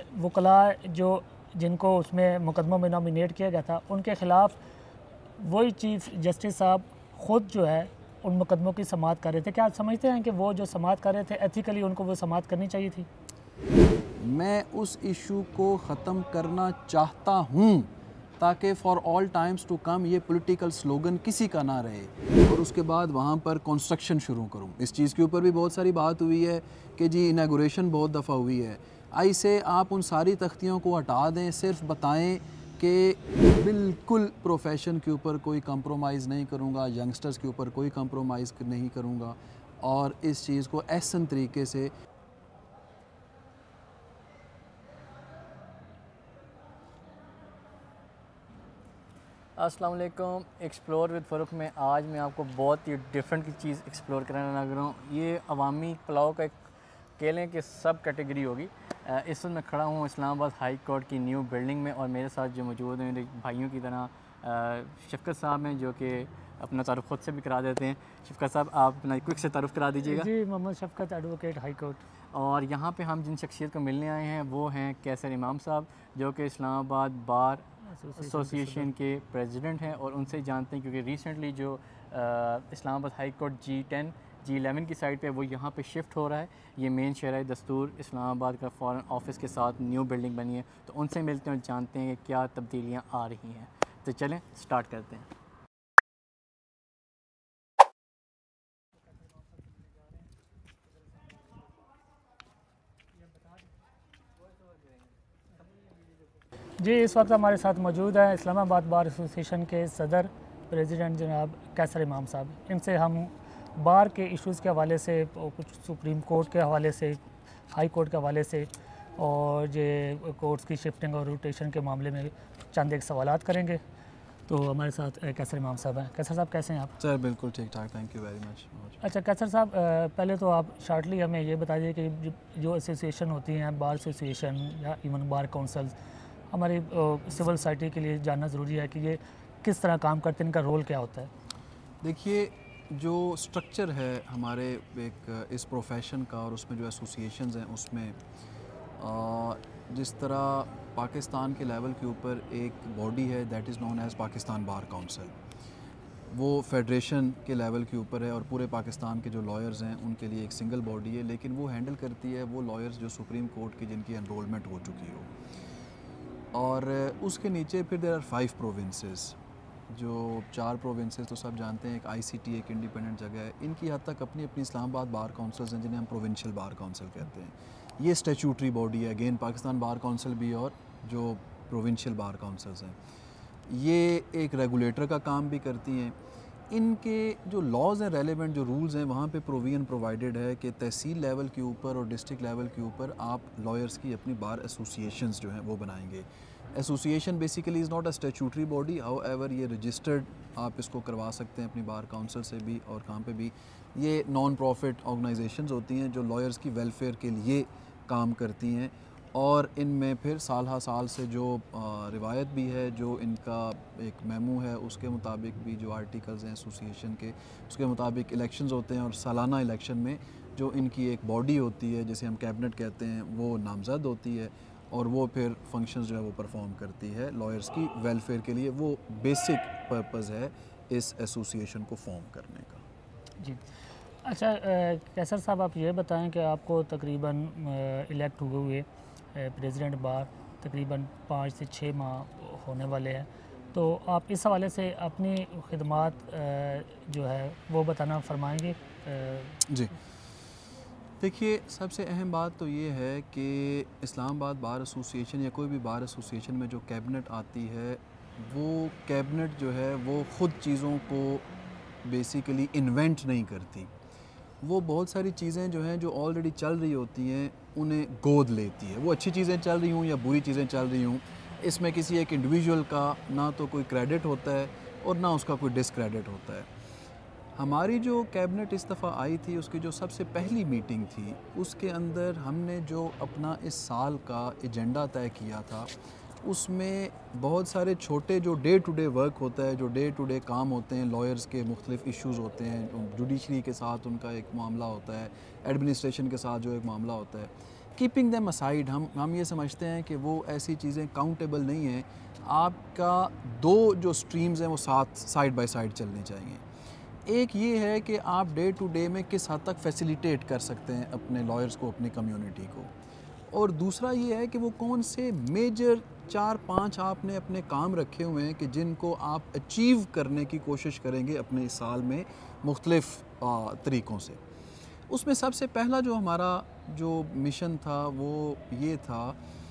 वकला जो जिनको उसमें मुकदमों में नॉमिनेट किया गया था उनके ख़िलाफ़ वही चीफ़ जस्टिस साहब ख़ुद जो है उन मुकदमों की समाअत कर रहे थे। क्या आप समझते हैं कि वो जो समाअत कर रहे थे एथिकली उनको वो समाअत करनी चाहिए थी? मैं उस इशू को ख़त्म करना चाहता हूँ ताकि for all times to come ये पॉलिटिकल स्लोगन किसी का ना रहे और उसके बाद वहाँ पर कंस्ट्रक्शन शुरू करूँ। इस चीज़ के ऊपर भी बहुत सारी बात हुई है कि जी इनागोरेशन बहुत दफ़ा हुई है। आई से आप उन सारी तख्तियों को हटा दें, सिर्फ बताएं कि बिल्कुल प्रोफेशन के ऊपर कोई कंप्रोमाइज़ नहीं करूँगा, यंगस्टर्स के ऊपर कोई कंप्रोमाइज़ नहीं करूँगा और इस चीज़ को एहसन तरीके से अस्सलाम वालेकुम। एक्सप्लोर विद फ़ारूक में आज मैं आपको बहुत ही डिफरेंट की चीज़ एक्सप्लोर कराने लग रहा हूँ। ये अवामी पुलाव का एक कह लें कि सब कैटेगरी होगी। इस वक्त मैं खड़ा हूँ इस्लामाबाद हाई कोर्ट की न्यू बिल्डिंग में और मेरे साथ जो मौजूद हैं मेरे भाइयों की तरह शफ़क़त साहब हैं जो कि अपना तारुफ़ ख़ुद से भी करा देते हैं। शफ़क़त साहब आप अपना क्विक से तारुफ़ करा दीजिएगा। जी, Mohammad Shafqat, advocate high court. और यहाँ पे हम जिन शख्सियत को मिलने आए हैं वो हैं कैसर इमाम साहब जो कि इस्लामाबाद बार एसोसिएशन के प्रेसिडेंट हैं और उनसे जानते हैं क्योंकि रिसेंटली जो Islamabad high court G10 G11 की साइड पे वो यहाँ पे शिफ्ट हो रहा है। ये मेन शहर दस्तूर इस्लामाबाद का फ़ॉरेन ऑफिस के साथ न्यू बिल्डिंग बनी है, तो उनसे मिलते हैं और जानते हैं कि क्या तब्दीलियाँ आ रही हैं। तो चलें स्टार्ट करते हैं। जी, इस वक्त हमारे साथ मौजूद हैं इस्लामाबाद बार एसोसिएशन के सदर प्रेसिडेंट जनाब कैसर इमाम साहब। इनसे हम बार के इश्यूज़ के हवाले से, कुछ सुप्रीम कोर्ट के हवाले से, हाई कोर्ट के हवाले से और ये कोर्ट्स की शिफ्टिंग और रोटेशन के मामले में चंद एक सवालात करेंगे। तो हमारे साथ कैसर इमाम साहब हैं। कैसर साहब कैसे हैं आप? सर बिल्कुल ठीक ठाक, थैंक यू वेरी मच। अच्छा कैसर साहब, पहले तो आप शार्टली हमें ये बता दीजिए कि जो एसोसिएशन होती हैं, बार एसोसिएशन या इवन बार काउंसिल, हमारी सिविल सोसाइटी के लिए जानना ज़रूरी है कि ये किस तरह काम करते हैं, इनका रोल क्या होता है? देखिए, जो स्ट्रक्चर है हमारे एक इस प्रोफेशन का और उसमें जो एसोसिएशंस हैं उसमें जिस तरह पाकिस्तान के लेवल के ऊपर एक बॉडी है that is known as Pakistan bar council, वो फेडरेशन के लेवल के ऊपर है और पूरे पाकिस्तान के जो लॉयर्स हैं उनके लिए एक सिंगल बॉडी है, लेकिन वो हैंडल करती है वो लॉयर्स जो सुप्रीम कोर्ट की जिनकी एनरोलमेंट हो चुकी हो। और उसके नीचे फिर देयर आर 5 प्रोविंसेस, जो 4 प्रोविंसेस तो सब जानते हैं, एक ICT एक इंडिपेंडेंट जगह है, इनकी हद तक अपनी अपनी इस्लामाबाद बार काउंसिल्स हैं जिन्हें हम प्रोविंशियल बार काउंसिल कहते हैं। ये स्टैट्यूटरी बॉडी है, अगेन पाकिस्तान बार काउंसिल भी और जो प्रोविंशियल बार काउंसिल्स हैं ये एक रेगुलेटर का काम भी करती हैं। इनके जो लॉज हैं, रेलेवेंट जो रूल्स हैं, वहाँ पे प्रोविजन प्रोवाइडेड है कि तहसील लेवल के ऊपर और डिस्ट्रिक्ट लेवल के ऊपर आप लॉयर्स की अपनी बार एसोसिएशंस जो हैं वो बनाएंगे। Association basically is not a statutory body, however ये रजिस्टर्ड आप इसको करवा सकते हैं अपनी बार काउंसिल से भी और काम पे भी। ये नॉन प्रॉफिट ऑर्गेनाइजेशंस होती हैं जो लॉयर्स की वेलफेयर के लिए काम करती हैं और इनमें फिर साल हा साल से जो रिवायत भी है, जो इनका एक मेमू है उसके मुताबिक भी जो आर्टिकल्स हैं एसोसिएशन के उसके मुताबिक इलेक्शंस होते हैं और सालाना इलेक्शन में जो इनकी एक बॉडी होती है जिसे हम कैबिनेट कहते हैं वो नामज़द होती है और वो फिर फंक्शंस जो है वो परफॉर्म करती है लॉयर्स की वेलफेयर के लिए। वो बेसिक पर्पज़ है इस एसोसिएशन को फॉर्म करने का। जी, अच्छा कैसर साहब, आप ये बताएं कि आपको तकरीबन इलेक्ट हुए प्रेसिडेंट बार तकरीबन 5 से 6 माह होने वाले हैं, तो आप इस हवाले से अपनी खिदमात जो है वो बताना फरमाएंगे? जी, देखिए, सबसे अहम बात तो ये है कि इस्लामाबाद बार एसोसिएशन या कोई भी बार एसोसिएशन में जो कैबिनेट आती है वो कैबिनेट जो है वो ख़ुद चीज़ों को बेसिकली इन्वेंट नहीं करती। वो बहुत सारी चीज़ें जो हैं जो ऑलरेडी चल रही होती हैं उन्हें गोद लेती है। वो अच्छी चीज़ें चल रही हूँ या बुरी चीज़ें चल रही हूँ, इसमें किसी एक इंडिविजुअल का ना तो कोई क्रेडिट होता है और ना उसका कोई डिसक्रेडिट होता है। हमारी जो कैबिनेट इस दफ़ा आई थी उसकी जो सबसे पहली मीटिंग थी उसके अंदर हमने जो अपना इस साल का एजेंडा तय किया था उसमें बहुत सारे छोटे जो डे टू डे वर्क होता है, जो डे टू डे काम होते हैं, लॉयर्स के मुख्तलिफ इश्यूज़ होते हैं, जुडिशरी के साथ उनका एक मामला होता है, एडमिनिस्ट्रेशन के साथ जो एक मामला होता है, कीपिंग देम असाइड, हम ये समझते हैं कि वो ऐसी चीज़ें काउंटेबल नहीं हैं। आपका दो जो स्ट्रीम्स हैं वो साथ साइड बाय साइड चलनी चाहिए। एक ये है कि आप डे टू डे में किस हद तक फैसिलिटेट कर सकते हैं अपने लॉयर्स को, अपनी कम्युनिटी को, और दूसरा ये है कि वो कौन से मेजर 4-5 आपने अपने काम रखे हुए हैं कि जिनको आप अचीव करने की कोशिश करेंगे अपने इस साल में मुख्तलिफ़ तरीक़ों से। उसमें सबसे पहला जो हमारा जो मिशन था वो ये था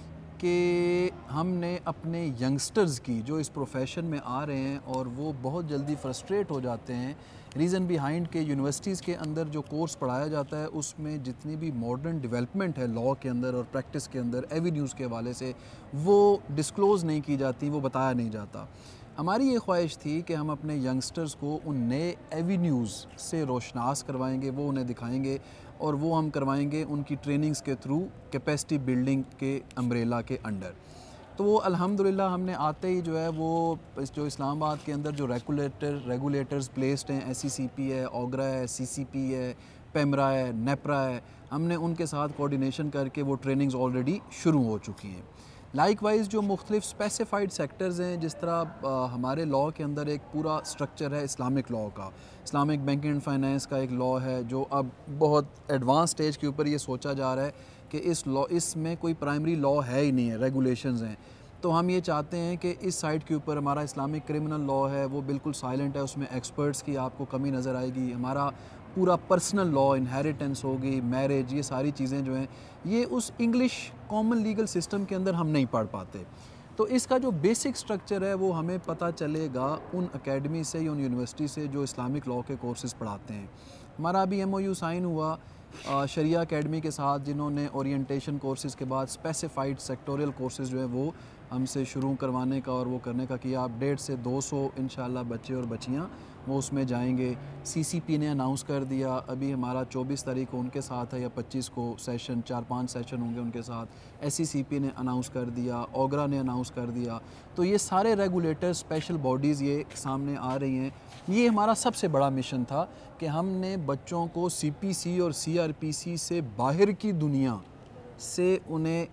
कि हमने अपने यंगस्टर्स की जो इस प्रोफेशन में आ रहे हैं और वो बहुत जल्दी फ्रस्ट्रेट हो जाते हैं, रीज़न बिहाइंड के यूनिवर्सिटीज़ के अंदर जो कोर्स पढ़ाया जाता है उसमें जितनी भी मॉडर्न डेवलपमेंट है लॉ के अंदर और प्रैक्टिस के अंदर एवेन्यूज़ के हवाले से वो डिस्क्लोज़ नहीं की जाती, वो बताया नहीं जाता। हमारी ये ख्वाहिश थी कि हम अपने यंगस्टर्स को उन नए एवेन्यूज़ से रोशनास करवाएंगे, वो उन्हें दिखाएंगे, और वो हम करवाएंगे उनकी ट्रेनिंग्स के थ्रू कैपेसिटी बिल्डिंग के अम्ब्रेला के अंडर। तो वो अल्हम्दुलिल्लाह हमने आते ही जो है वो जो इस्लामाबाद के अंदर जो रेगुलेटर्स प्लेस्ड हैं, SECP है, ओगरा है, CCP है, पेमरा है, नेपरा है, हमने उनके साथ कोऑर्डिनेशन करके वो ट्रेनिंग्स ऑलरेडी शुरू हो चुकी हैं। लाइकवाइज जो मुख्तलिफ स्पेसिफाइड सेक्टर्स हैं, जिस तरह हमारे लॉ के अंदर एक पूरा स्ट्रक्चर है इस्लामिक लॉ का, इस्लामिक बैंकिंग एंड फाइनेंस का एक लॉ है जो अब बहुत एडवांस स्टेज के ऊपर ये सोचा जा रहा है कि इसमें कोई प्राइमरी लॉ है ही नहीं है, रेगुलेशंस हैं। तो हम ये चाहते हैं कि इस साइड के ऊपर हमारा इस्लामिक क्रिमिनल लॉ है वो बिल्कुल साइलेंट है, उसमें एक्सपर्ट्स की आपको कमी नज़र आएगी। हमारा पूरा पर्सनल लॉ, इनहेरिटेंस होगी, मैरिज, ये सारी चीज़ें जो हैं ये उस इंग्लिश कॉमन लीगल सिस्टम के अंदर हम नहीं पढ़ पाते। तो इसका जो बेसिक स्ट्रक्चर है वो हमें पता चलेगा उन एकेडमी से या उन यूनिवर्सिटी से जो इस्लामिक लॉ के कोर्सेज़ पढ़ाते हैं। हमारा अभी MOU साइन हुआ शरिया एकेडमी के साथ, जिन्होंने ओरिएंटेशन कोर्सेज़ के बाद स्पेसिफाइड सेक्टोरियल कोर्सेज़ जो है वो हमसे शुरू करवाने का और वो करने का किया। आप 150 से 200 इंशाल्लाह बच्चे और बच्चियाँ वो उसमें जाएंगे। CCP ने अनाउंस कर दिया, अभी हमारा 24 तारीख को उनके साथ है या 25 को सेशन, 4-5 सेशन होंगे उनके साथ। SECP ने अनाउंस कर दिया, ओगरा ने अनाउंस कर दिया। तो ये सारे रेगुलेटर, स्पेशल बॉडीज़ ये सामने आ रही हैं। ये हमारा सबसे बड़ा मिशन था कि हमने बच्चों को CPC और CRPC से बाहर की दुनिया से उन्हें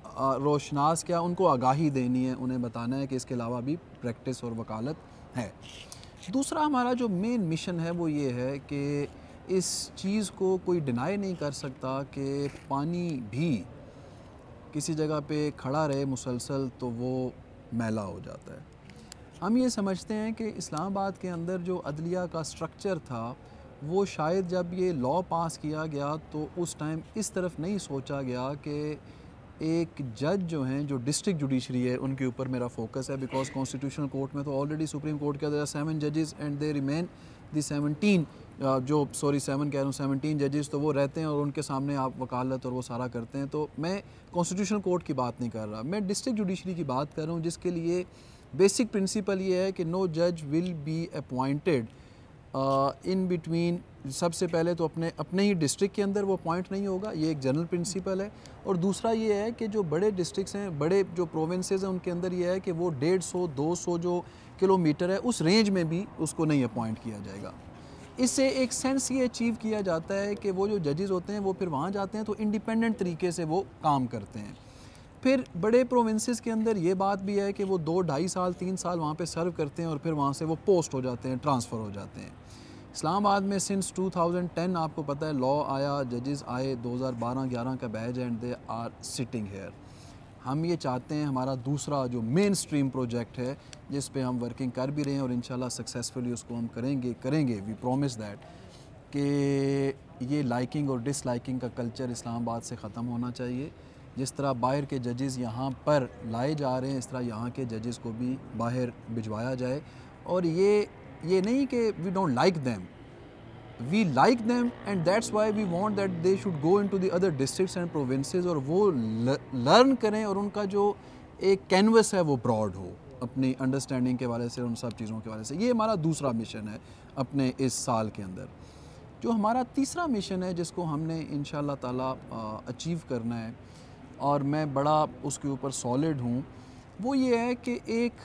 रोशनास क्या, उनको आगाही देनी है, उन्हें बताना है कि इसके अलावा भी प्रैक्टिस और वकालत है। दूसरा हमारा जो मेन मिशन है वो ये है कि इस चीज़ को कोई डिनाई नहीं कर सकता कि पानी भी किसी जगह पे खड़ा रहे मुसलसल तो वो मैला हो जाता है। हम ये समझते हैं कि इस्लामाबाद के अंदर जो अदलिया का स्ट्रक्चर था वो शायद जब ये लॉ पास किया गया तो उस टाइम इस तरफ नहीं सोचा गया कि एक जज जो हैं, जो डिस्ट्रिक्ट जुडिशरी है, उनके ऊपर मेरा फोकस है। बिकॉज कॉन्स्टिट्यूशनल कोर्ट में तो ऑलरेडी सुप्रीम कोर्ट के अंदर 7 जजेस एंड दे रिमेन दी 17 7 कह रहा हूँ 17 जजेस तो वो रहते हैं और उनके सामने आप वकालत और वो सारा करते हैं। तो मैं कॉन्स्टिट्यूशनल कोर्ट की बात नहीं कर रहा, मैं डिस्ट्रिक्ट जुडिशरी की बात कर रहा हूँ, जिसके लिए बेसिक प्रिंसिपल ये है कि नो जज will be appointed in between. सबसे पहले तो अपने ही डिस्ट्रिक्ट के अंदर वो पॉइंट नहीं होगा, ये एक जनरल प्रिंसिपल है। और दूसरा ये है कि जो बड़े डिस्ट्रिक्ट्स हैं, बड़े जो प्रोविंसेस हैं, उनके अंदर ये है कि वो 150-200 जो किलोमीटर है उस रेंज में भी उसको नहीं अपॉइंट किया जाएगा। इससे एक सेंस ये अचीव किया जाता है कि वो जो जजेस होते हैं वो फिर वहाँ जाते हैं तो इंडिपेंडेंट तरीके से वो काम करते हैं। फिर बड़े प्रोविंसेस के अंदर ये बात भी है कि वो 2-2.5 साल 3 साल वहाँ पे सर्व करते हैं और फिर वहाँ से वो पोस्ट हो जाते हैं, ट्रांसफ़र हो जाते हैं। इस्लामाबाद में सिंस 2010 आपको पता है लॉ आया, जजेस आए, 2012-11 का batch and they are sitting here. हम ये चाहते हैं, हमारा दूसरा जो मेन स्ट्रीम प्रोजेक्ट है जिस पे हम वर्किंग कर भी रहे हैं और इंशाल्लाह सक्सेसफुली उसको हम करेंगे वी प्रॉमिस दैट, कि ये लाइकिंग और डिसलाइकिंग का कल्चर इस्लामाबाद से ख़त्म होना चाहिए। जिस तरह बाहर के जजेस यहाँ पर लाए जा रहे हैं, इस तरह यहाँ के जजेस को भी बाहर भिजवाया जाए। और ये नहीं कि we don't like them, we like them and that's why we want that they should go into the other districts and provinces और वो लर्न करें और उनका जो एक कैनवस है वो ब्रॉड हो अपनी अंडरस्टैंडिंग के वाले से, उन सब चीज़ों के वाले से। ये हमारा दूसरा मिशन है अपने इस साल के अंदर। जो हमारा तीसरा मिशन है जिसको हमने इंशाल्लाह ताला अचीव करना है और मैं बड़ा उसके ऊपर सॉलिड हूँ, वो ये है कि एक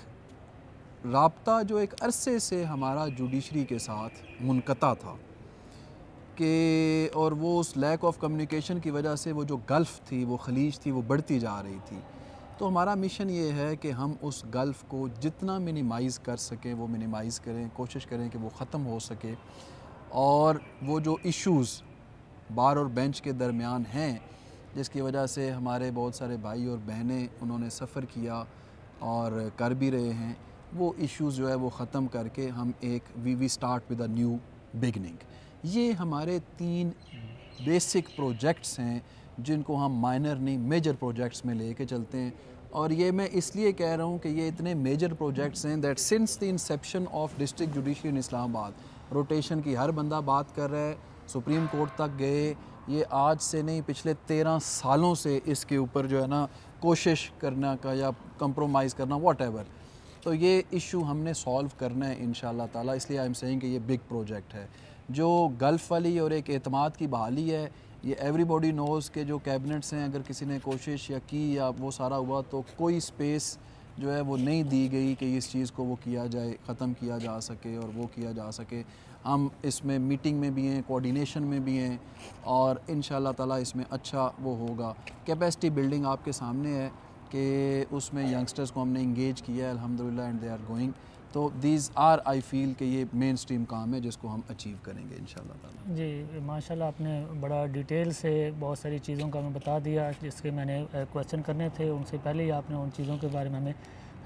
राब्ता जो एक अरसे से हमारा जुडिशरी के साथ मुनक़ता था, कि और वो उस लैक ऑफ कम्युनिकेशन की वजह से वो जो गल्फ़ थी, वो खलीज थी, वो बढ़ती जा रही थी। तो हमारा मिशन ये है कि हम उस गल्फ़ को जितना मिनिमाइज़ कर सकें वो मिनिमाइज़ करें, कोशिश करें कि वो ख़त्म हो सके, और वो जो इश्यूज़ बार और बेंच के दरमियान हैं जिसकी वजह से हमारे बहुत सारे भाई और बहनें उन्होंने सफ़र किया और कर भी रहे हैं, वो इश्यूज़ जो है वो ख़त्म करके हम एक we start with a new beginning. ये हमारे 3 बेसिक प्रोजेक्ट्स हैं जिनको हम माइनर नहीं मेजर प्रोजेक्ट्स में लेके चलते हैं। और ये मैं इसलिए कह रहा हूँ कि ये इतने मेजर प्रोजेक्ट्स हैं that since the inception of district judiciary in Islamabad, rotation की हर बंदा बात कर रहा है, सुप्रीम कोर्ट तक गए, ये आज से नहीं पिछले 13 सालों से इसके ऊपर जो है ना कोशिश करना का या कंप्रोमाइज़ करना व्हाटएवर, तो ये इशू हमने सॉल्व करना है इंशाल्लाह ताला। इसलिए आई एम सेइंग कि ये बिग प्रोजेक्ट है। जो गल्फ़ वाली और एक एतमाद की बहाली है, ये एवरीबॉडी नोज़ के जो कैबिनेट्स हैं, अगर किसी ने कोशिश या की या वो सारा हुआ तो कोई स्पेस जो है वो नहीं दी गई कि इस चीज़ को वो किया जाए, ख़त्म किया जा सके और वो किया जा सके। हम इसमें मीटिंग में भी हैं, कोऑर्डिनेशन में भी हैं, और इंशाल्लाह ताला इसमें अच्छा वो होगा। कैपेसिटी बिल्डिंग आपके सामने है कि उसमें यंगस्टर्स को हमने इंगेज किया है अल्हम्दुलिल्लाह, एंड दे आर गोइंग। तो दीज़ आर आई फील कि ये मेन स्ट्रीम काम है जिसको हम अचीव करेंगे इंशाल्लाह ताला। जी माशाल्लाह, आपने बड़ा डिटेल से बहुत सारी चीज़ों का हमें बता दिया जिसके मैंने क्वेश्चन करने थे। उनसे पहले ही आपने उन चीज़ों के बारे में हमें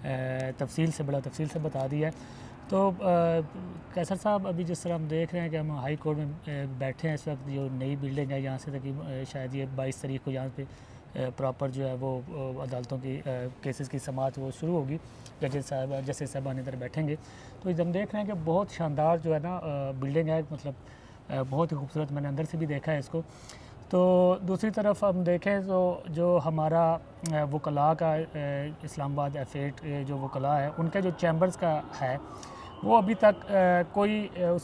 बड़ा तफसील से बता दिया है। तो कैसर साहब, अभी जिस तरह हम देख रहे हैं कि हम हाई कोर्ट में बैठे हैं इस वक्त, जो नई बिल्डिंग है यहाँ से तक शायद ये 22 तारीख को यहाँ पे प्रॉपर जो है वो अदालतों की केसेस की समाअत वो शुरू होगी, जजेस साहबान इधर बैठेंगे। तो हम देख रहे हैं कि बहुत शानदार जो है ना बिल्डिंग है, मतलब बहुत ही खूबसूरत, मैंने अंदर से भी देखा है इसको। तो दूसरी तरफ हम देखें तो जो हमारा वकला का इस्लामाबाद F8 जो वकला है, उनके जो चैम्बर्स का है वो अभी तक कोई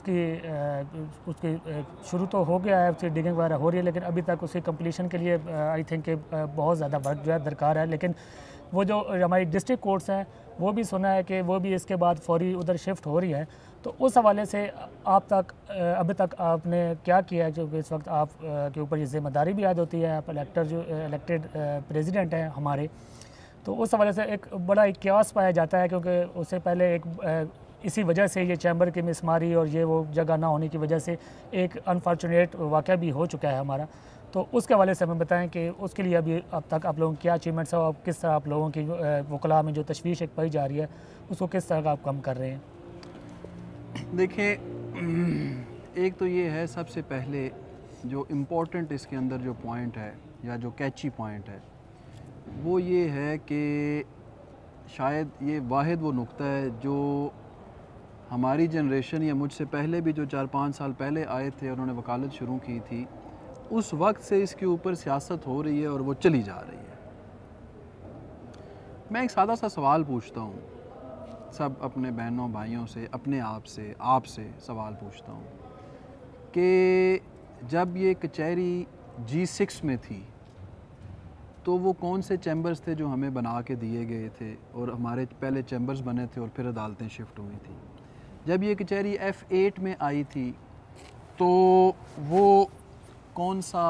उसकी शुरू तो हो गया है, उसकी डिगिंग वगैरह हो रही है, लेकिन अभी तक उसकी कंप्लीशन के लिए आई थिंक बहुत ज़्यादा वर्क जो है दरकार है। लेकिन वो जो हमारी डिस्ट्रिक्ट कोर्ट्स हैं वो भी सुना है कि वो भी इसके बाद फौरी उधर शिफ्ट हो रही है। तो उस हवाले से आप तक अभी तक आपने क्या किया है, जो इस वक्त आप के ऊपर ये ज़िम्मेदारी भी याद होती है, आप इलेक्टेड प्रेसिडेंट हैं हमारे, तो उस हवाले से एक बड़ा एक क्यास पाया जाता है, क्योंकि उससे पहले एक इसी वजह से ये चैम्बर की मिसमारी और ये वो जगह ना होने की वजह से एक अनफॉर्चुनेट वाक़या भी हो चुका है हमारा। तो उसके हवाले से हमें बताएं कि उसके लिए अभी अब तक आप लोगों की क्या अचीवमेंट्स है, और किस तरह आप लोगों की वकला में जो तशवीश एक पाई जा रही है उसको किस तरह का आप कम कर रहे हैं। देखिए, एक तो ये है सबसे पहले जो इम्पोर्टेंट इसके अंदर जो पॉइंट है या जो कैची पॉइंट है वो ये है कि शायद ये वाहिद वो नुक्ता है जो हमारी जनरेशन या मुझसे पहले भी जो 4-5 साल पहले आए थे, उन्होंने वकालत शुरू की थी, उस वक्त से इसके ऊपर सियासत हो रही है और वो चली जा रही है। मैं एक सादा सा सवाल पूछता हूँ सब अपने बहनों भाइयों से, अपने आपसे सवाल पूछता हूँ कि जब ये कचहरी G6 में थी तो वो कौन से चैम्बर्स थे जो हमें बना के दिए गए थे, और हमारे पहले चैम्बर्स बने थे और फिर अदालतें शिफ्ट हुई थी। जब ये कचहरी F8 में आई थी तो वो कौन सा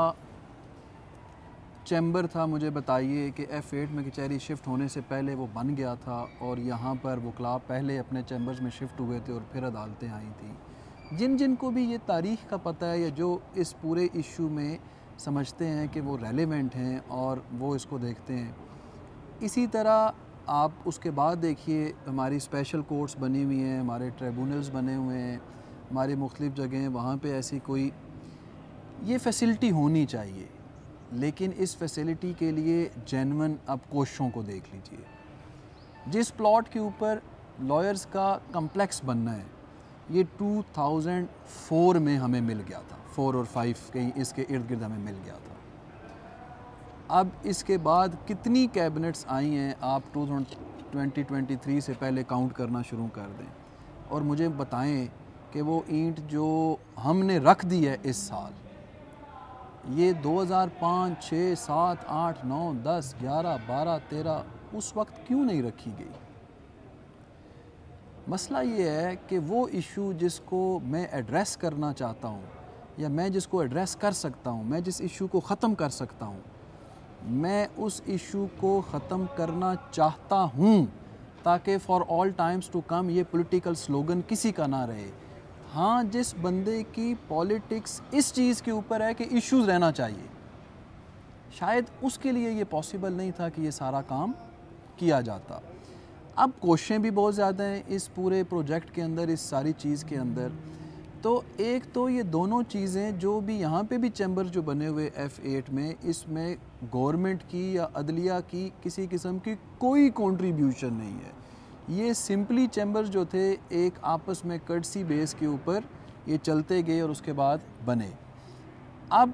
चैम्बर था, मुझे बताइए कि F8 में कचहरी शिफ्ट होने से पहले वो बन गया था और यहाँ पर वकला पहले अपने चैम्बर्स में शिफ्ट हुए थे और फिर अदालतें आई थी। जिन जिन को भी ये तारीख़ का पता है या जो इस पूरे इशू में समझते हैं कि वो रेलेवेंट हैं और वो इसको देखते हैं, इसी तरह आप उसके बाद देखिए हमारी स्पेशल कोर्ट्स बनी हुई हैं, हमारे ट्रिब्यूनल्स बने हुए हैं, हमारी मुख्तलिफ़ जगहें, वहाँ पे ऐसी कोई ये फैसिलिटी होनी चाहिए। लेकिन इस फैसिलिटी के लिए जेन्युइन आप कोशिशों को देख लीजिए। जिस प्लॉट के ऊपर लॉयर्स का कम्प्लेक्स बनना है, ये 2004 में हमें मिल गया था, 4 और 5 कहीं इसके इर्द गिर्द हमें मिल गया था। अब इसके बाद कितनी कैबिनेट्स आई हैं, आप 2023 से पहले काउंट करना शुरू कर दें और मुझे बताएं कि वो ईंट जो हमने रख दी है इस साल, ये 2005, 6, 7, 8, 9, 10, 11, 12, 13 उस वक्त क्यों नहीं रखी गई। मसला ये है कि वो इशू जिसको मैं एड्रेस करना चाहता हूँ या मैं जिसको एड्रेस कर सकता हूँ, मैं जिस इशू को ख़त्म कर सकता हूँ, मैं उस इशू को ख़त्म करना चाहता हूँ, ताकि for all times to come ये पॉलिटिकल स्लोगन किसी का ना रहे। हाँ, जिस बंदे की पॉलिटिक्स इस चीज़ के ऊपर है कि इश्यूज़ रहना चाहिए, शायद उसके लिए ये पॉसिबल नहीं था कि ये सारा काम किया जाता। अब कोशिशें भी बहुत ज़्यादा हैं इस पूरे प्रोजेक्ट के अंदर, इस सारी चीज़ के अंदर। तो एक तो ये दोनों चीज़ें जो भी यहाँ पे भी चैम्बर जो बने हुए F8 में, इसमें गवर्नमेंट की या अदलिया की किसी किस्म की कोई कंट्रीब्यूशन नहीं है। ये सिंपली चैम्बर्स जो थे एक आपस में कर्टसी बेस के ऊपर ये चलते गए और उसके बाद बने। अब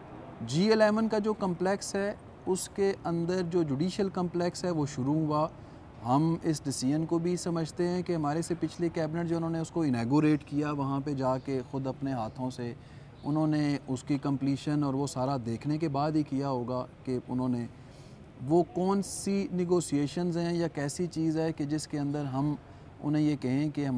G11 का जो कम्प्लेक्स है उसके अंदर जो जुडिशल कम्प्लेक्स है वो शुरू हुआ। हम इस डिसीजन को भी समझते हैं कि हमारे से पिछले कैबिनेट जो उन्होंने उसको इनैगोरेट किया, वहाँ पे जाके ख़ुद अपने हाथों से उन्होंने उसकी कंप्लीशन और वो सारा देखने के बाद ही किया होगा कि उन्होंने वो कौन सी निगोशिएशंस हैं या कैसी चीज़ है कि जिसके अंदर हम उन्हें ये कहें कि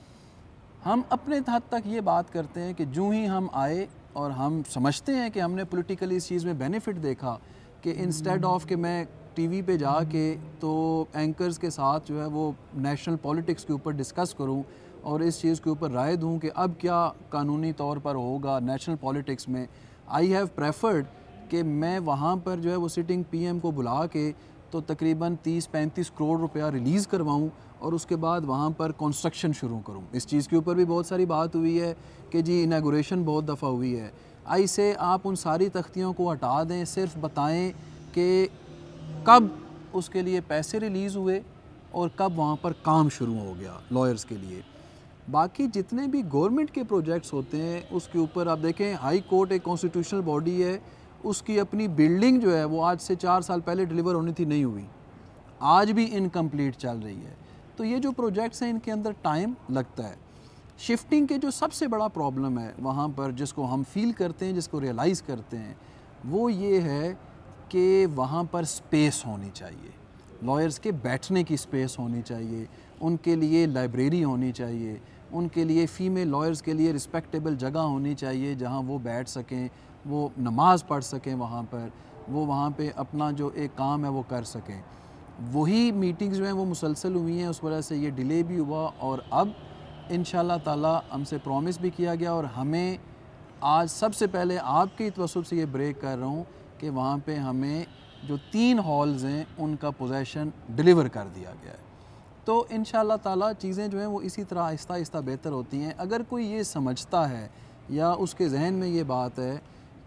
हम अपने हद तक ये बात करते हैं कि जो ही हम आए और हम समझते हैं कि हमने पॉलिटिकली इस चीज़ में बेनिफिट देखा कि इंस्टेड ऑफ कि मैं टीवी पे जाके तो एंकर्स के साथ जो है वो नेशनल पॉलिटिक्स के ऊपर डिस्कस करूं और इस चीज़ के ऊपर राय दूं कि अब क्या कानूनी तौर पर होगा नेशनल पॉलिटिक्स में, आई हैव प्रेफर्ड कि मैं वहाँ पर जो है वो सिटिंग पीएम को बुला के तो तकरीबन 30-35 करोड़ रुपया रिलीज़ करवाऊँ और उसके बाद वहाँ पर कंस्ट्रक्शन शुरू करूँ। इस चीज़ के ऊपर भी बहुत सारी बात हुई है कि जी इनॉग्रेशन बहुत दफ़ा हुई है। आई से आप उन सारी तख्तियों को हटा दें, सिर्फ बताएं कि कब उसके लिए पैसे रिलीज़ हुए और कब वहाँ पर काम शुरू हो गया लॉयर्स के लिए। बाकी जितने भी गवर्नमेंट के प्रोजेक्ट्स होते हैं उसके ऊपर आप देखें, हाई कोर्ट एक कॉन्स्टिट्यूशनल बॉडी है, उसकी अपनी बिल्डिंग जो है वो आज से 4 साल पहले डिलीवर होनी थी, नहीं हुई, आज भी इनकम्प्लीट चल रही है। तो ये जो प्रोजेक्ट्स हैं इनके अंदर टाइम लगता है। शिफ्टिंग के जो सबसे बड़ा प्रॉब्लम है वहाँ पर, जिसको हम फील करते हैं, जिसको रियलाइज़ करते हैं, वो ये है कि वहाँ पर स्पेस होनी चाहिए, लॉयर्स के बैठने की स्पेस होनी चाहिए, उनके लिए लाइब्रेरी होनी चाहिए, उनके लिए फ़ीमेल लॉयर्स के लिए रिस्पेक्टेबल जगह होनी चाहिए जहाँ वो बैठ सकें, वो नमाज़ पढ़ सकें वहाँ पर, वो वहाँ पे अपना जो एक काम है वो कर सकें। वही मीटिंग्स जो हैं वो मुसलसल हुई हैं, उस वजह से ये डिले भी हुआ और अब इंशाल्लाह ताला हमसे प्रॉमिस भी किया गया और हमें आज सबसे पहले आपके तवज्जुह से ये ब्रेक कर रहा हूँ कि वहाँ पे हमें जो 3 हॉल्स हैं उनका पोजेसन डिलीवर कर दिया गया है। तो इंशाल्लाह ताला चीज़ें जो हैं वो इसी तरह आहिस्ता आहिस्ता बेहतर होती हैं। अगर कोई ये समझता है या उसके जहन में ये बात है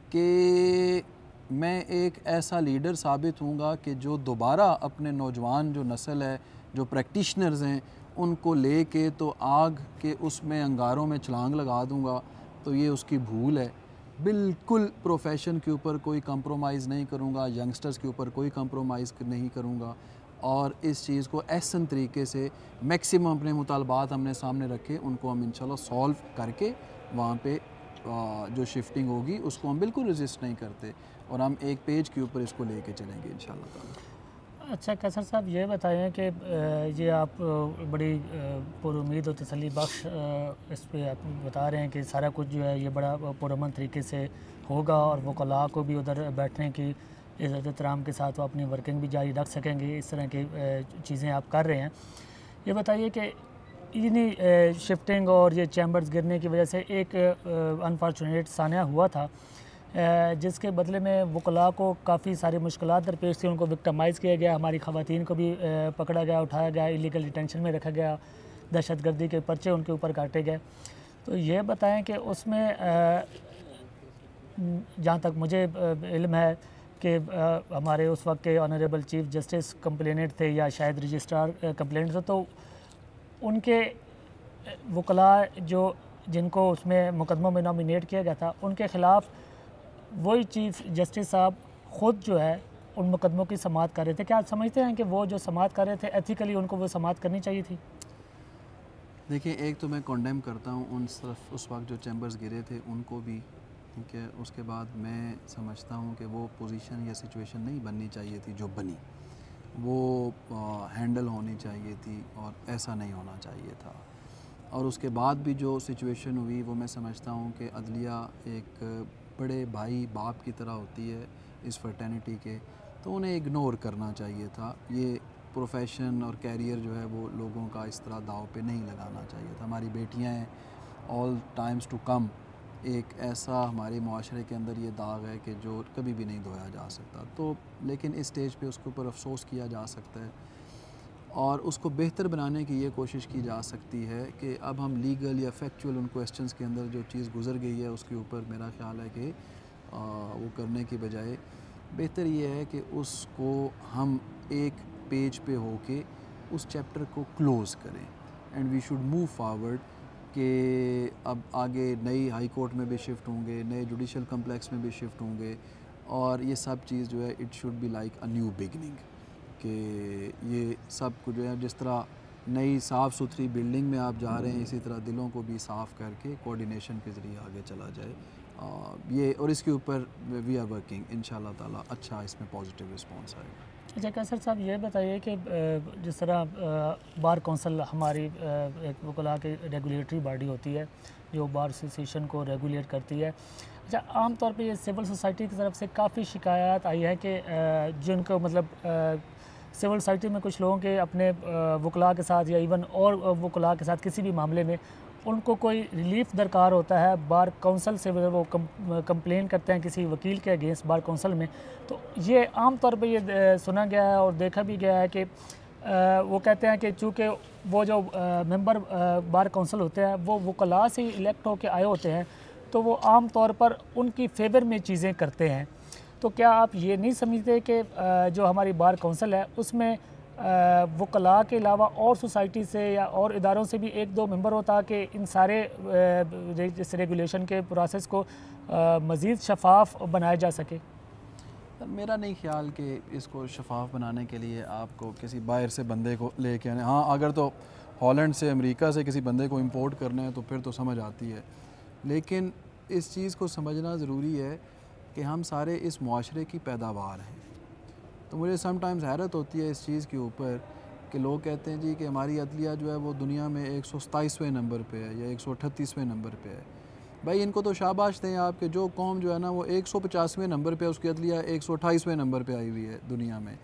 कि मैं एक ऐसा लीडर साबित होऊंगा कि जो दोबारा अपने नौजवान जो नस्ल है, जो प्रैक्टिशनर्स हैं, उनको ले के तो आग के उसमें अंगारों में छलांग लगा दूंगा, तो ये उसकी भूल है। बिल्कुल प्रोफेशन के ऊपर कोई कंप्रोमाइज़ नहीं करूँगा, यंगस्टर्स के ऊपर कोई कंप्रोमाइज़ नहीं करूँगा और इस चीज़ को एहसन तरीके से मैक्सिमम अपने मुतालबात हमने सामने रखे, उनको हम इंशाल्लाह सॉल्व करके वहाँ पे जो शिफ्टिंग होगी उसको हम बिल्कुल रजिस्ट नहीं करते और हम एक पेज के ऊपर इसको लेके चलेंगे इंशाल्लाह ताला। अच्छा कैसर साहब, ये बताएं कि ये आप बड़ी पुरुमीद और तसल्ली बख्श इस पे आप बता रहे हैं कि सारा कुछ जो है ये बड़ा पुरअमन तरीके से होगा और वकला को भी उधर बैठने की इज़्ज़त एहतराम के साथ वो अपनी वर्किंग भी जारी रख सकेंगे, इस तरह की चीज़ें आप कर रहे हैं। ये बताइए कि इन्हीं शिफ्टिंग और ये चैम्बर्स गिरने की वजह से एक अनफॉर्चुनेट सानिया हुआ था जिसके बदले में वकला को काफ़ी सारी मुश्किलात दरपेश थी, उनको विक्टिमाइज़ किया गया, हमारी ख़वातीन को भी पकड़ा गया, उठाया गया, इलीगल डिटेंशन में रखा गया, दहशतगर्दी के पर्चे उनके ऊपर काटे गए। तो ये बताएं कि उसमें जहाँ तक मुझे इल्म है कि हमारे उस वक्त के ऑनरेबल चीफ जस्टिस कंप्लेनेंट थे या शायद रजिस्ट्रार कंप्लेनेंट थे, तो उनके वकला जो जिनको उसमें मुकदमों में नॉमिनेट किया गया था उनके ख़िलाफ़ वही चीफ जस्टिस साहब ख़ुद जो है उन मुकदमों की समाअत कर रहे थे। क्या आप समझते हैं कि वो जो समाअत कर रहे थे एथिकली उनको वो समाअत करनी चाहिए थी? देखिए, एक तो मैं कंडेम करता हूँ उन सिर्फ उस वक्त जो चैम्बर्स गिरे थे उनको भी, ठीक है। उसके बाद मैं समझता हूँ कि वो पोजीशन या सिचुएशन नहीं बननी चाहिए थी जो बनी, वो हैंडल होनी चाहिए थी और ऐसा नहीं होना चाहिए था। और उसके बाद भी जो सिचुएशन हुई वो मैं समझता हूँ कि अदलिया एक बड़े भाई बाप की तरह होती है इस फर्टेनिटी के, तो उन्हें इग्नोर करना चाहिए था। ये प्रोफेशन और कैरियर जो है वो लोगों का इस तरह दाव पे नहीं लगाना चाहिए था। हमारी बेटियां हैं, ऑल टाइम्स टू कम एक ऐसा हमारे माशरे के अंदर ये दाग है कि जो कभी भी नहीं धोया जा सकता। तो लेकिन इस स्टेज पे उसके ऊपर अफसोस किया जा सकता है और उसको बेहतर बनाने की ये कोशिश की जा सकती है कि अब हम लीगल या फैक्चुअल उन क्वेश्चंस के अंदर जो चीज़ गुजर गई है उसके ऊपर मेरा ख्याल है कि वो करने की बजाय बेहतर ये है कि उसको हम एक पेज पे होके उस चैप्टर को क्लोज़ करें and we should move forward कि अब आगे नई हाई कोर्ट में भी शिफ्ट होंगे, नए जुडिशल कम्प्लेक्स में भी शिफ्ट होंगे और ये सब चीज़ जो है it should be like a new beginning कि ये सब कुछ जो है जिस तरह नई साफ़ सुथरी बिल्डिंग में आप जा रहे हैं इसी तरह दिलों को भी साफ़ करके कोऑर्डिनेशन के ज़रिए आगे चला जाए। ये और इसके ऊपर वी आर वर्किंग, इंशाल्लाह ताला अच्छा इसमें पॉजिटिव रिस्पॉन्स आएगा। अच्छा कैसर साहब, ये बताइए कि जिस तरह बार कौंसल हमारी एक वकला की रेगुलेटरी बॉडी होती है जो बार एसोसिएशन को रेगुलेट करती है। अच्छा, आम तौर पे ये सिविल सोसाइटी की तरफ से काफ़ी शिकायत आई है कि जिनको मतलब सिविल सोसाइटी में कुछ लोगों के अपने वकला के साथ या इवन और वकला के साथ किसी भी मामले में उनको कोई रिलीफ दरकार होता है, बार काउंसिल से वो कंप्लेन करते हैं किसी वकील के अगेंस्ट बार काउंसिल में, तो ये आम तौर पे ये सुना गया है और देखा भी गया है कि वो कहते हैं कि चूँकि वो जो मेंबर बार काउंसिल होते हैं वो वकला से इलेक्ट होकर आए होते हैं तो वो आम तौर पर उनकी फेवर में चीज़ें करते हैं। तो क्या आप ये नहीं समझते कि जो हमारी बार काउंसिल है उसमें वकला के अलावा और सोसाइटी से या और इदारों से भी एक दो मेंबर हो ताकि इन सारे इस रेगुलेशन के प्रोसेस को मज़ीद शफाफ बनाया जा सके? मेरा नहीं ख्याल कि इसको शफाफ बनाने के लिए आपको किसी बाहर से बंदे को लेके आने, हाँ अगर तो हॉलैंड से अमेरिका से किसी बंदे को इंपोर्ट करना है तो फिर तो समझ आती है, लेकिन इस चीज़ को समझना ज़रूरी है कि हम सारे इस मुआशरे की पैदावार हैं। तो मुझे समटाइम्स हैरत होती है इस चीज़ के ऊपर कि लोग कहते हैं जी कि हमारी अदलिया जो है वो दुनिया में 127वें नंबर पे है या 138वें नंबर पे है। भाई इनको तो शाबाश दें आपके जो कौम जो है ना वो 150वें नंबर पे, उसकी अदलिया 128वें नंबर पे आई हुई है दुनिया में।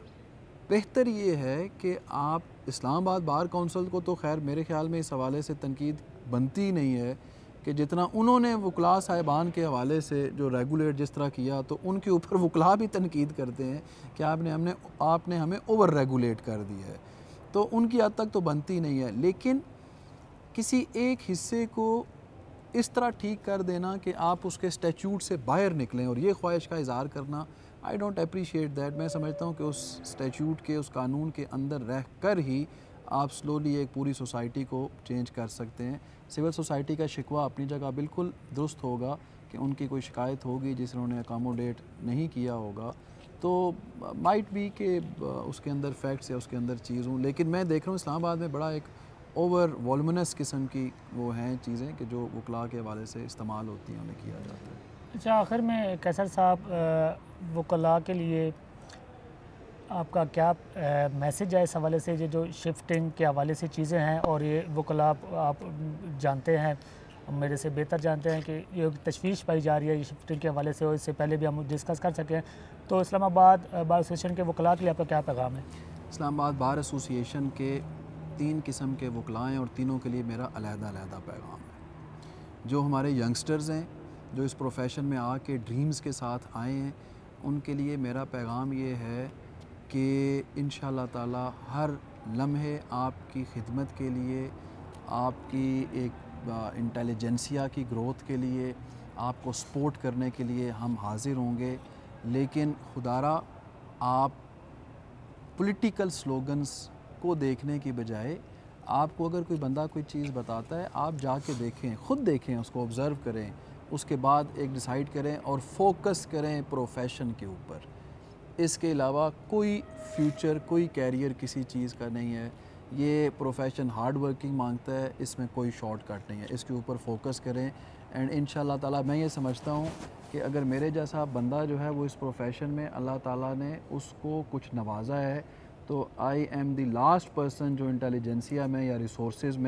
बेहतर ये है कि आप इस्लामाबाद बार काउंसिल को तो खैर मेरे ख्याल में इस हवाले से तनकीद बनती नहीं है कि जितना उन्होंने वकला साहिबान के हवाले से जो रेगुलेट जिस तरह किया तो उनके ऊपर वकला भी तनकीद करते हैं कि आपने हमें ओवर रेगुलेट कर दिया है, तो उनकी हद तक तो बनती नहीं है। लेकिन किसी एक हिस्से को इस तरह ठीक कर देना कि आप उसके स्टैच्यूट से बाहर निकलें और ये ख्वाहिश का इज़हार करना, आई डोंट अप्रिशिएट दैट। मैं समझता हूँ कि उस स्टैच्यूट के उस कानून के अंदर रह कर ही आप स्लोली एक पूरी सोसाइटी को चेंज कर सकते हैं। सिविल सोसाइटी का शिकवा अपनी जगह बिल्कुल दुरुस्त होगा कि उनकी कोई शिकायत होगी जिसे उन्होंने अकोमोडेट नहीं किया होगा, तो माइट बी कि उसके अंदर फैक्ट्स या उसके अंदर चीज़ हूँ। लेकिन मैं देख रहा हूँ इस्लामाबाद में बड़ा एक ओवर वॉल्यूमिनस किस्म की वो हैं चीज़ें कि जो वकला के हवाले से इस्तेमाल होती हैं, उन्हें किया जाता है। अच्छा, आखिर में कैसर साहब वकला के लिए आपका क्या मैसेज है इस हवाले से, ये जो शिफ्टिंग के हवाले से चीज़ें हैं और ये वकला आप जानते हैं मेरे से बेहतर जानते हैं कि ये तशवीश पाई जा रही है ये शिफ्टिंग के हवाले से, और इससे पहले भी हम डिस्कस कर सकें, तो इस्लामाबाद बार एसोसिएशन के वकला के लिए आपका क्या पैगाम है? इस्लामाबाद बार एसोसिएशन के 3 किस्म के वकला हैं और तीनों के लिए मेरा अलहदा पैगाम है। जो हमारे यंगस्टर्स हैं जो इस प्रोफेशन में आके ड्रीम्स के साथ आए हैं, उनके लिए मेरा पैगाम ये है कि इंशाअल्लाह ताला हर लम्हे आपकी खिदमत के लिए, आपकी एक इंटेलिजेंसिया की ग्रोथ के लिए, आपको सपोर्ट करने के लिए हम हाज़िर होंगे। लेकिन खुदारा आप पॉलिटिकल स्लोगन्स को देखने की बजाय आपको अगर कोई बंदा कोई चीज़ बताता है आप जाके देखें, ख़ुद देखें, उसको ऑब्ज़र्व करें, उसके बाद एक डिसाइड करें और फोकस करें प्रोफेशन के ऊपर। इसके अलावा कोई फ्यूचर, कोई कैरियर किसी चीज़ का नहीं है। ये प्रोफेशन हार्ड वर्किंग मांगता है, इसमें कोई शॉर्टकट नहीं है। इसके ऊपर फोकस करें एंड इंशाअल्लाह ताला मैं ये समझता हूँ कि अगर मेरे जैसा बंदा जो है वो इस प्रोफेशन में अल्लाह ताला ने उसको कुछ नवाजा है, तो I am the last person जो इंटेलिजेंसिया में या रिसोर्सेज में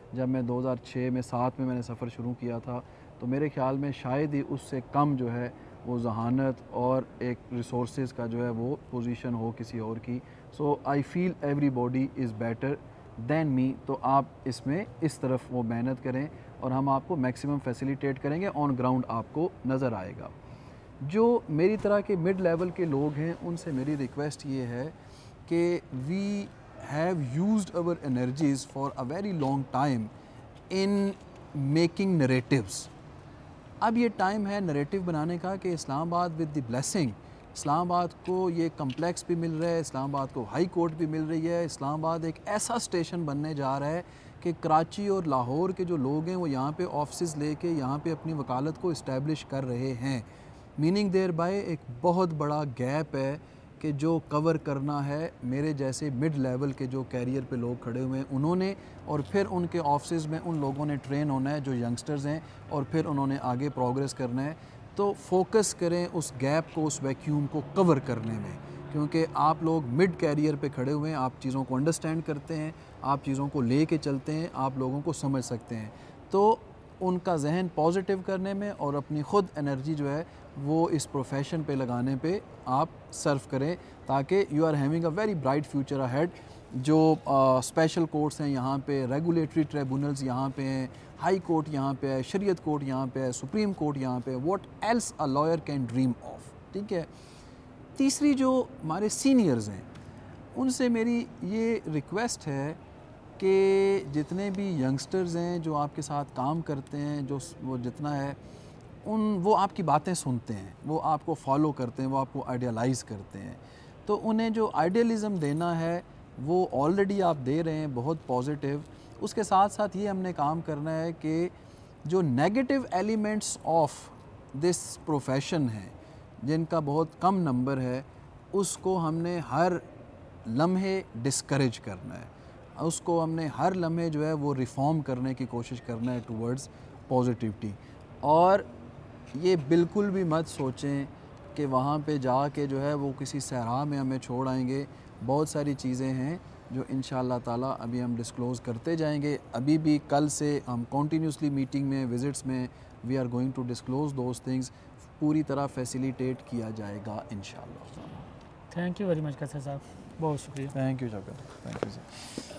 जब मैं 2006 में 7 में मैंने सफ़र शुरू किया था, तो मेरे ख़्याल में शायद ही उससे कम जो है वो जहानत और एक रिसोर्सेज का जो है वो पोजीशन हो किसी और की। So I feel everybody is better than me. तो आप इसमें इस तरफ वो मेहनत करें और हम आपको मैक्सिमम फैसिलिटेट करेंगे, ऑन ग्राउंड आपको नज़र आएगा। जो मेरी तरह के मिड लेवल के लोग हैं उनसे मेरी रिक्वेस्ट ये है कि we have used our energies for a very long time in making narratives. अब ये टाइम है नरेटिव बनाने का कि Islamabad with the blessing, Islamabad को ये कम्प्लेक्स भी मिल रहा है, इस्लामाबाद को हाई कोर्ट भी मिल रही है, इस्लामाबाद एक ऐसा स्टेशन बनने जा रहा है कि कराची और लाहौर के जो लोग हैं वो यहाँ पे ऑफिस लेके यहाँ पे अपनी वकालत को इस्टेब्लिश कर रहे हैं। मीनिंग देयर बाय एक बहुत बड़ा गैप है कि जो कवर करना है मेरे जैसे मिड लेवल के जो कैरियर पे लोग खड़े हुए हैं उन्होंने, और फिर उनके ऑफिस में उन लोगों ने ट्रेन होना है जो यंगस्टर्स हैं, और फिर उन्होंने आगे प्रोग्रेस करना है। तो फोकस करें उस गैप को, उस वैक्यूम को कवर करने में, क्योंकि आप लोग मिड कैरियर पे खड़े हुए हैं, आप चीज़ों को अंडरस्टैंड करते हैं, आप चीज़ों को ले के चलते हैं, आप लोगों को समझ सकते हैं। तो उनका जहन पॉजिटिव करने में और अपनी ख़ुद एनर्जी जो है वो इस प्रोफेशन पे लगाने पे आप सर्व करें, ताकि you are having a very bright future ahead. जो स्पेशल कोर्ट्स हैं यहाँ पे, रेगुलेटरी ट्रिब्यूनल्स यहाँ पे हैं, हाई कोर्ट यहाँ पे है, शरीयत कोर्ट यहाँ पे है, सुप्रीम कोर्ट यहाँ पे है, what else a lawyer can dream of. ठीक है। तीसरी जो हमारे सीनियर्स हैं उनसे मेरी ये रिक्वेस्ट है कि जितने भी यंगस्टर्स हैं जो आपके साथ काम करते हैं, जो वो जितना है वो आपकी बातें सुनते हैं, वो आपको फॉलो करते हैं, वो आपको आइडियलाइज़ करते हैं, तो उन्हें जो आइडियलिज़म देना है वो ऑलरेडी आप दे रहे हैं बहुत पॉजिटिव। उसके साथ साथ ये हमने काम करना है कि जो negative elements of this profession हैं जिनका बहुत कम नंबर है, उसको हमने हर लम्हे डिस्करेज करना है, उसको हमने हर लम्हे जो है वो रिफ़ॉर्म करने की कोशिश करना है टूवर्ड्स पॉजिटिविटी। और ये बिल्कुल भी मत सोचें कि वहाँ पे जाके जो है वो किसी सहरा में हमें छोड़ आएंगे। बहुत सारी चीज़ें हैं जो इंशाअल्लाह ताला अभी हम डिस्क्लोज़ करते जाएंगे। अभी भी कल से हम कॉन्टीन्यूसली मीटिंग में, विज़िट्स में we are going to disclose those things, पूरी तरह फैसिलिटेट किया जाएगा इंशाअल्लाह। Thank you very much Qaiser साहब, बहुत शुक्रिया। Thank you Shaukat, thank you sir.